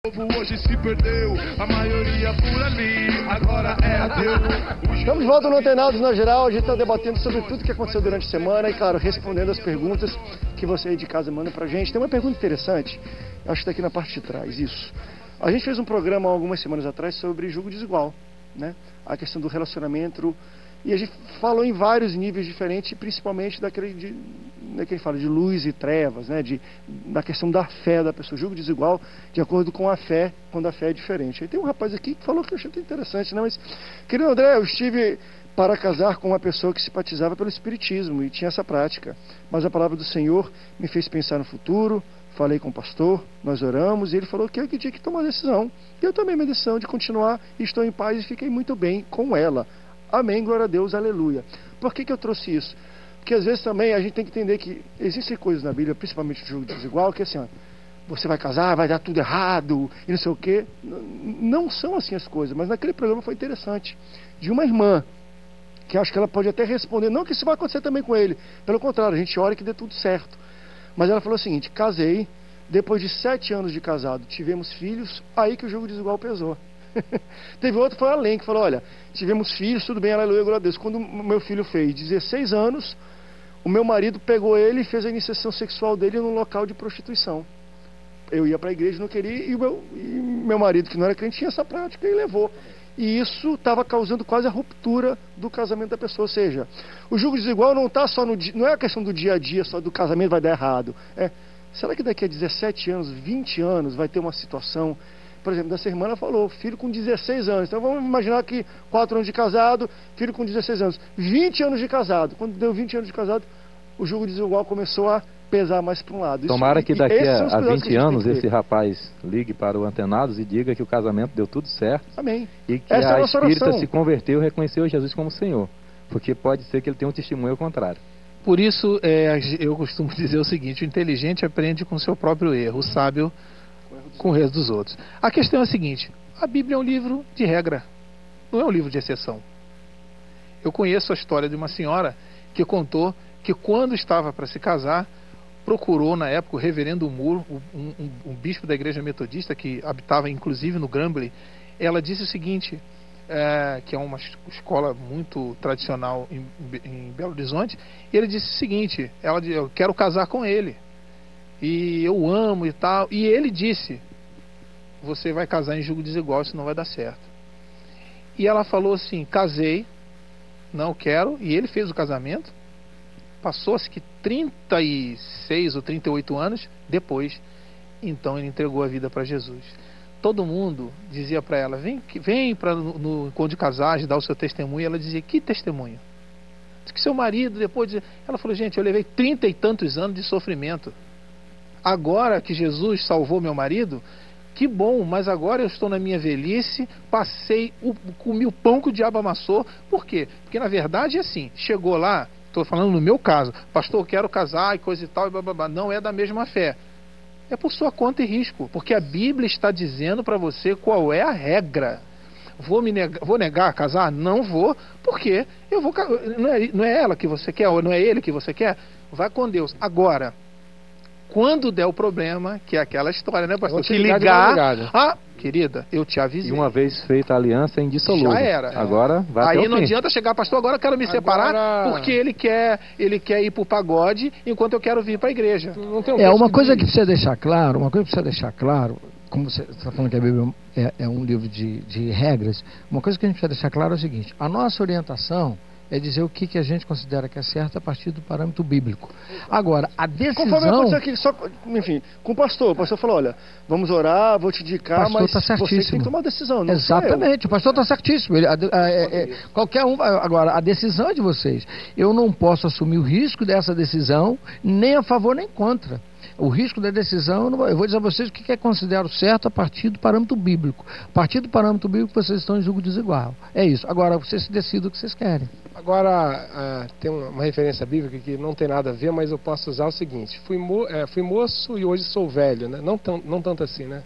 Hoje se perdeu, a maioria por ali, agora é ateu. Estamos de volta no Antenados na Geral. A gente está debatendo sobre tudo que aconteceu durante a semana e, claro, respondendo as perguntas que você aí de casa manda pra gente. Tem uma pergunta interessante, acho que está aqui na parte de trás, isso. A gente fez um programa algumas semanas atrás sobre julgo desigual, né? A questão do relacionamento, e a gente falou em vários níveis diferentes, principalmente daquele que fala de luz e trevas, né? Da questão da fé da pessoa, julgo desigual de acordo com a fé, quando a fé é diferente. Aí tem um rapaz aqui que falou que eu achei interessante, né? Mas, querido André, eu estive para casar com uma pessoa que simpatizava pelo espiritismo e tinha essa prática, mas a palavra do Senhor me fez pensar no futuro. Falei com o pastor, nós oramos e ele falou que eu tinha que tomar a decisão. E eu tomei minha decisão de continuar e estou em paz e fiquei muito bem com ela. Amém, glória a Deus, aleluia. Por que eu trouxe isso? Porque às vezes também a gente tem que entender que existem coisas na Bíblia, principalmente o julgo desigual, que assim, ó, você vai casar, vai dar tudo errado e não sei o quê. Não são assim as coisas, mas naquele programa foi interessante. De uma irmã, que acho que ela pode até responder, não que isso vai acontecer também com ele. Pelo contrário, a gente ora que dê tudo certo. Mas ela falou o seguinte: casei, depois de 7 anos de casado, tivemos filhos, aí que o julgo desigual pesou. Teve outro que foi além, que falou: olha, tivemos filhos, tudo bem, aleluia, glória a Deus. Quando o meu filho fez 16 anos, o meu marido pegou ele e fez a iniciação sexual dele num local de prostituição. Eu ia para a igreja, não queria, e meu marido, que não era crente, tinha essa prática e levou. E isso estava causando quase a ruptura do casamento da pessoa. Ou seja, o julgo desigual não está só não é a questão do dia a dia, só do casamento vai dar errado. Será que daqui a 17 anos, 20 anos vai ter uma situação? Por exemplo, dessa irmã, ela falou, filho com 16 anos. Então vamos imaginar que 4 anos de casado, filho com 16 anos. 20 anos de casado. Quando deu 20 anos de casado, o julgo desigual começou a pesar mais para um lado. Tomara que daqui a 20 anos esse rapaz ligue para o Antenados e diga que o casamento deu tudo certo. Amém. E que Essa é a nossa espírita oração. se converteu e reconheceu Jesus como Senhor. Porque pode ser que ele tenha um testemunho ao contrário. Por isso, eu costumo dizer o seguinte: o inteligente aprende com o seu próprio erro, o sábio com o erro dos outros. A questão é a seguinte: a Bíblia é um livro de regra, não é um livro de exceção. Eu conheço a história de uma senhora que contou que quando estava para se casar, procurou na época o reverendo Moore, um bispo da igreja metodista que habitava inclusive no Grambling. Ela disse o seguinte, que é uma escola muito tradicional em Belo Horizonte, e ele disse o seguinte: eu quero casar com ele e eu amo e tal. E ele disse: você vai casar em julgo desigual, isso não vai dar certo. E ela falou assim: casei, não quero. E ele fez o casamento. Passou-se que 36 ou 38 anos depois, então ele entregou a vida para Jesus. Todo mundo dizia para ela: vem para no encontro de casais, dar o seu testemunho. E ela dizia: que testemunho? Diz que seu marido depois... Ela falou: gente, eu levei 30 e tantos anos de sofrimento. Agora que Jesus salvou meu marido, que bom, mas agora eu estou na minha velhice, comi o pão que o diabo amassou. Por quê? Porque na verdade é assim, chegou lá, estou falando no meu caso, pastor, eu quero casar e coisa e tal, e blá, blá, blá. Não é da mesma fé. É por sua conta e risco, porque a Bíblia está dizendo para você qual é a regra. Vou negar casar? Não vou, porque eu vou, não é ela que você quer, ou não é ele que você quer? Vai com Deus. Agora, quando der o problema, que é aquela história, né, pastor? Se ligar, querida, eu te avisei. E uma vez feita a aliança, é indissolúvel. Já era. Agora vai até o Aí não fim. adianta chegar, pastor, agora eu quero me separar, porque ele quer ir pro pagode, enquanto eu quero vir para a igreja. Uma coisa que precisa deixar claro, como você está falando que a Bíblia é um livro de regras, uma coisa que a gente precisa deixar claro é o seguinte: a nossa orientação é dizer o que a gente considera que é certo a partir do parâmetro bíblico. Agora, a decisão... Conforme aconteceu aqui, enfim, com o pastor falou: olha, vamos orar, vou te indicar, mas tá certíssimo. Você tem que tomar uma decisão, não Exatamente, o pastor está certíssimo. Qualquer um... Agora, a decisão é de vocês. Eu não posso assumir o risco dessa decisão, nem a favor nem contra. O risco da decisão, eu vou dizer a vocês o que é considero certo a partir do parâmetro bíblico. A partir do parâmetro bíblico, vocês estão em julgo desigual. É isso. Agora, vocês decidem o que vocês querem. Agora, tem uma referência bíblica que não tem nada a ver, mas eu posso usar o seguinte: fui moço e hoje sou velho, né? Não tanto assim, né?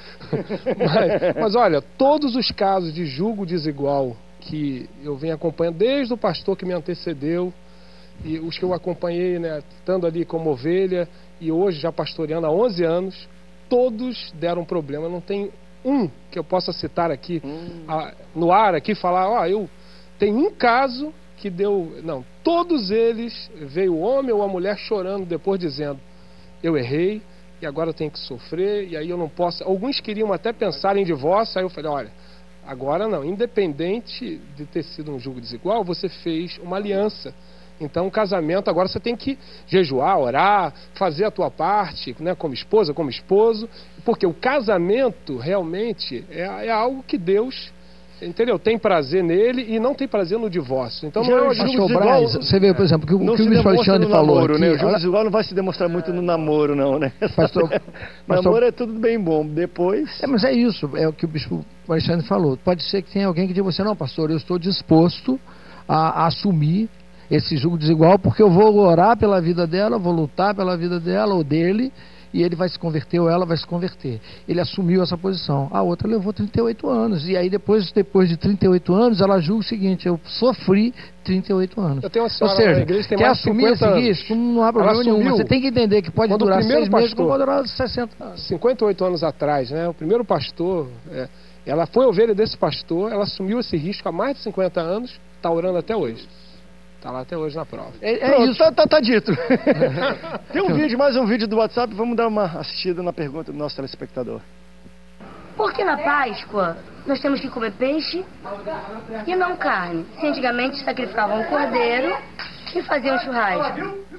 Mas olha, todos os casos de julgo desigual que eu venho acompanhando, desde o pastor que me antecedeu, e os que eu acompanhei, né, estando ali como ovelha, e hoje já pastoreando há 11 anos, todos deram problema. Não tem um que eu possa citar aqui no ar, aqui, falar, eu tenho um caso que deu... Não, todos eles, veio o homem ou a mulher chorando depois dizendo, eu errei e agora eu tenho que sofrer, e aí eu não posso... Alguns queriam até pensar em divórcio, aí eu falei, olha, agora não, independente de ter sido um julgo desigual, você fez uma aliança. Então, o casamento, agora você tem que jejuar, orar, fazer a tua parte, né, como esposa, como esposo, porque o casamento realmente é algo que Deus, entendeu? Tem prazer nele e não tem prazer no divórcio. Então, não é Pastor Braz, você vê, por exemplo, que o Bispo Alexandre falou aqui, né? O jogo desigual não vai se demonstrar muito no namoro, não, né? Namoro é tudo bem bom, depois... Mas é isso, é o que o Bispo Alexandre falou. Pode ser que tenha alguém que diga você, não, pastor, eu estou disposto a assumir esse julgo desigual, porque eu vou orar pela vida dela, vou lutar pela vida dela ou dele, e ele vai se converter ou ela vai se converter. Ele assumiu essa posição. A outra levou 38 anos, e aí depois de 38 anos, ela julga o seguinte, eu sofri 38 anos. Eu tenho uma senhora ou seja, na igreja, tem quer mais de assumir 50 anos. Isso, não há problema nenhum. Você tem que entender que pode durar 6 meses, como pode durar 60 anos. 58 anos atrás, né? O primeiro pastor, ela foi ovelha desse pastor, ela assumiu esse risco há mais de 50 anos, está orando até hoje. Está lá até hoje na prova. Pronto, isso. Tá dito. Tem mais um vídeo do WhatsApp. Vamos dar uma assistida na pergunta do nosso telespectador. Por que na Páscoa nós temos que comer peixe e não carne? Se antigamente sacrificavam um cordeiro e faziam churrasco.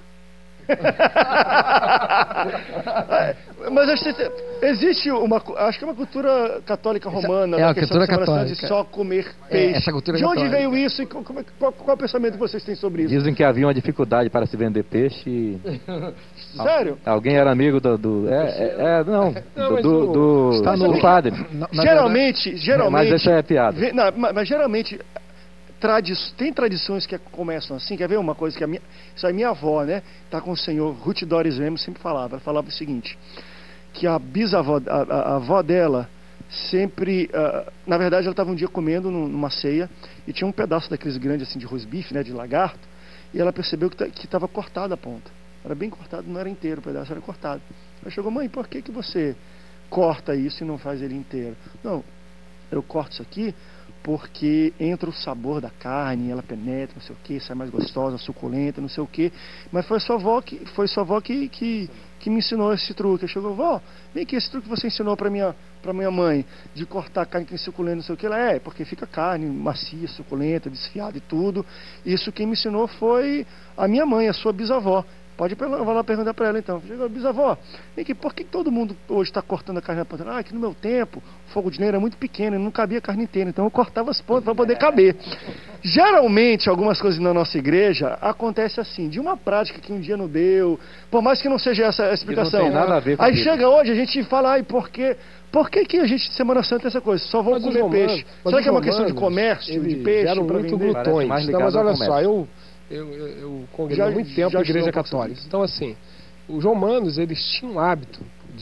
Mas existe acho que é uma cultura católica romana, a cultura católica de só comer peixe. Essa cultura de onde católica veio isso e qual é o pensamento que vocês têm sobre isso? Dizem que havia uma dificuldade para se vender peixe. Sério? Alguém era amigo do padre. Geralmente, mas essa é piada. Mas geralmente tem tradições que começam assim. Quer ver uma coisa que isso aí minha avó, né, tá com o senhor Ruth Doris Lemos, sempre falava. Ela falava o seguinte, que a bisavó, a avó dela sempre, na verdade ela estava um dia comendo numa ceia e tinha um pedaço daqueles grandes assim de rosbife, né, de lagarto, e ela percebeu que estava cortada a ponta. Era bem cortado, não era inteiro o pedaço, era cortado. Ela chegou, mãe, por que você corta isso e não faz ele inteiro? Não, eu corto isso aqui porque entra o sabor da carne, ela penetra, não sei o que, sai mais gostosa, suculenta, não sei o que. Mas foi sua avó que me ensinou esse truque. Ela chegou, vó, vem aqui, esse truque que você ensinou para minha mãe, de cortar carne que é suculenta, não sei o que. Ela porque fica carne macia, suculenta, desfiada e tudo. Isso quem me ensinou foi a minha mãe, a sua bisavó. Vai lá perguntar para ela então. Chegou, bisavó, vem aqui, por que todo mundo hoje está cortando a carne na ponta? Que no meu tempo o fogo de lenha era muito pequeno e não cabia a carne inteira, então eu cortava as pontas para poder caber. Geralmente, algumas coisas na nossa igreja acontece assim, de uma prática que um dia não deu, por mais que não seja essa a explicação. Não tem nada a ver com aí isso. Chega hoje, a gente fala, por que a gente, Semana Santa, tem essa coisa? Só vão comer peixe. Será que é uma questão de comércio, de peixe? Eram muito glutões. Não, mas olha só, eu congreguei há muito tempo na Igreja Católica. Então, assim, os romanos, eles tinham um hábito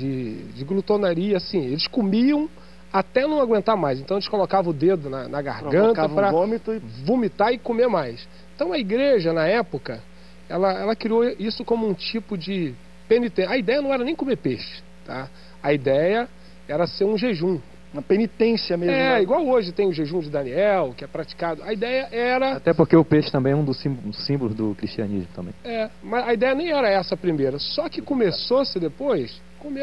de glutonaria, assim, eles comiam até não aguentar mais. Então, eles colocavam o dedo na garganta para vomitar e comer mais. Então, a igreja, na época, ela criou isso como um tipo de penitência. A ideia não era nem comer peixe, tá? A ideia era ser um jejum. Uma penitência mesmo. Igual hoje tem o jejum de Daniel, que é praticado. A ideia era... Até porque o peixe também é um dos símbolos do cristianismo também. Mas a ideia nem era essa primeira. Só que começou-se depois,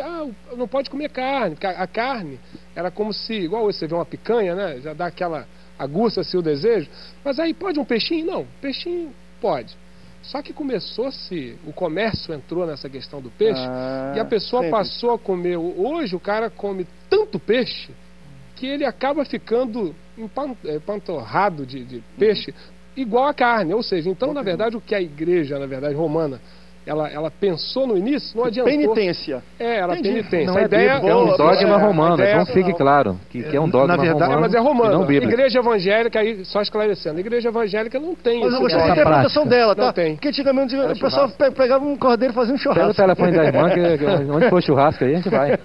não pode comer carne. Porque a carne era como se, igual hoje você vê uma picanha, né? Já dá aquela aguça-se o desejo. Mas aí pode um peixinho? Não, peixinho pode. Só que começou-se, o comércio entrou nessa questão do peixe e a pessoa passou a comer. Hoje o cara come tanto peixe que ele acaba ficando empanturrado de peixe igual a carne. Ou seja, então, na verdade, o que a igreja, na verdade, romana, ela pensou no início, não adiantou. Penitência. Era penitência. Não, a ideia é um dogma romano, então fique claro que é um dogma romano. Mas é romano. Não bíblico. Igreja evangélica, aí só esclarecendo, a igreja evangélica não tem isso. Mas eu gostei da interpretação dela, tá? Não tem. Porque antigamente o pessoal pegava um cordeiro e fazia um churrasco. Pega o telefone da irmã, onde for churrasco aí, a gente vai.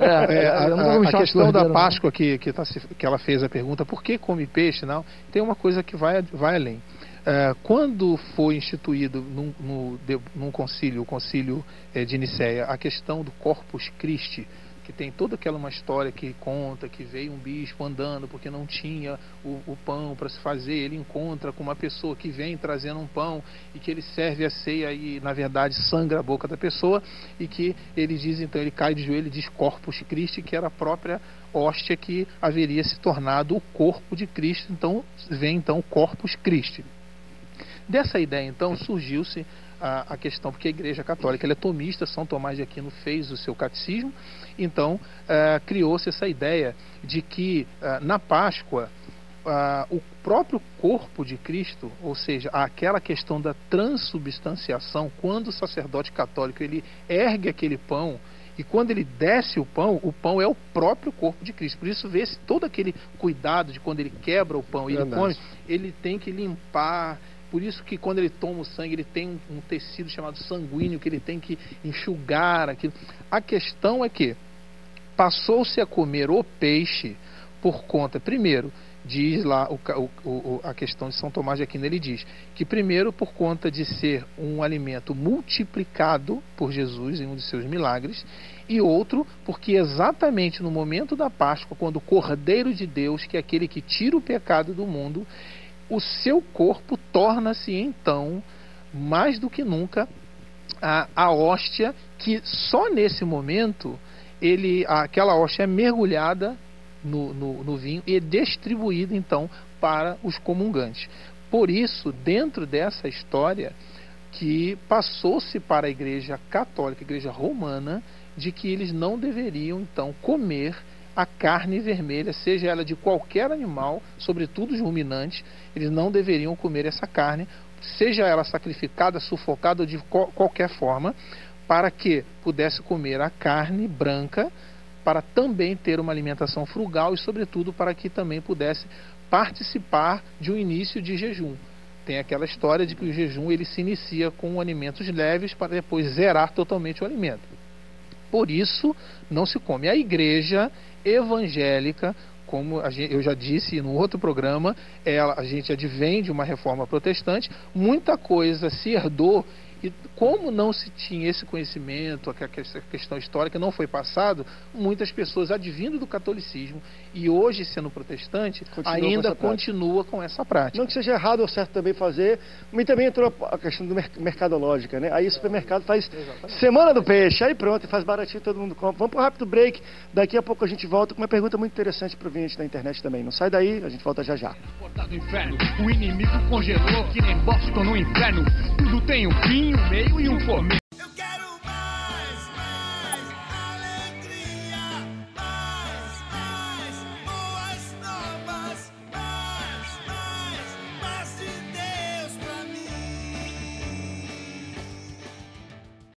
A questão da Páscoa que ela fez a pergunta, por que come peixe? Não, tem uma coisa que vai além. Quando foi instituído num concílio, o concílio de Nicéia, a questão do Corpus Christi, que tem toda aquela uma história que conta que veio um bispo andando porque não tinha o pão para se fazer, ele encontra com uma pessoa que vem trazendo um pão e que ele serve a ceia e na verdade sangra a boca da pessoa, e que ele diz, então ele cai de joelho e diz Corpus Christi, que era a própria hóstia que haveria se tornado o corpo de Cristo. Então vem então Corpus Christi. Dessa ideia então surgiu-se a questão, porque a Igreja Católica ela é tomista, São Tomás de Aquino fez o seu catecismo, então criou-se essa ideia de que na Páscoa o próprio corpo de Cristo, ou seja, aquela questão da transubstanciação, quando o sacerdote católico ele ergue aquele pão e quando ele desce o pão é o próprio corpo de Cristo. Por isso vê-se todo aquele cuidado de quando ele quebra o pão e ele come, ele tem que limpar. Por isso que quando ele toma o sangue, ele tem um tecido chamado sanguíneo, que ele tem que enxugar aquilo. A questão é que passou-se a comer o peixe por conta, primeiro, diz lá a questão de São Tomás de Aquino, ele diz que primeiro por conta de ser um alimento multiplicado por Jesus em um de seus milagres, e outro porque exatamente no momento da Páscoa, quando o Cordeiro de Deus, que é aquele que tira o pecado do mundo, o seu corpo torna-se então, mais do que nunca, a hóstia, que só nesse momento aquela hóstia é mergulhada no vinho e distribuída então para os comungantes. Por isso, dentro dessa história, que passou-se para a Igreja Católica, a Igreja Romana, de que eles não deveriam então comer a carne vermelha, seja ela de qualquer animal, sobretudo os ruminantes, eles não deveriam comer essa carne, seja ela sacrificada, sufocada ou de qualquer forma, para que pudesse comer a carne branca, para também ter uma alimentação frugal e, sobretudo, para que também pudesse participar de um início de jejum. Tem aquela história de que o jejum ele se inicia com alimentos leves para depois zerar totalmente o alimento. Por isso, não se come. A igreja evangélica, como eu já disse no outro programa, a gente advém de uma reforma protestante, muita coisa se herdou, e como não se tinha esse conhecimento, essa questão histórica não foi passado, muitas pessoas advindo do catolicismo e hoje sendo protestante, ainda continua com essa prática. Não que seja errado ou certo também fazer, mas também entrou a questão do mercadológica, né? Aí o supermercado faz Semana do Peixe, aí pronto, faz baratinho, todo mundo compra. Vamos para um rápido break, daqui a pouco a gente volta com uma pergunta muito interessante para o ouvinte da internet também. Não sai daí, a gente volta já já. O inimigo congelou que nem Boston no inferno. Tudo tem um fim, um meio e um começo.